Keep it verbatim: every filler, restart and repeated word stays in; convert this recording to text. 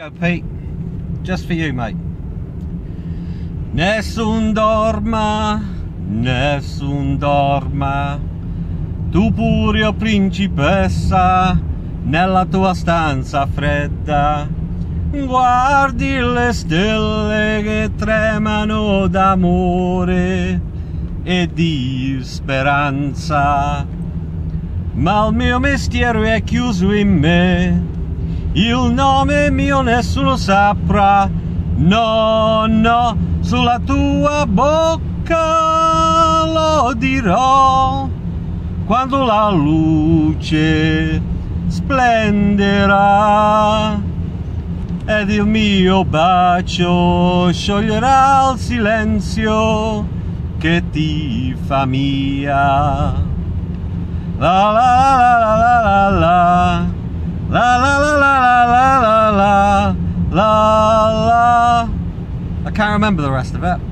Go, Pete, just for you, mate. Nessun dorma, nessun dorma, tu pure, o principessa, nella tua stanza fredda, guardi le stelle che tremano d'amore e di speranza, ma il mio mestiere è chiuso in me, il nome mio nessuno saprà, no, no, sulla tua bocca lo dirò, quando la luce splenderà, ed il mio bacio scioglierà il silenzio che ti fa mia. La la la la la la la la la la la la la la la. I can't remember the rest of it.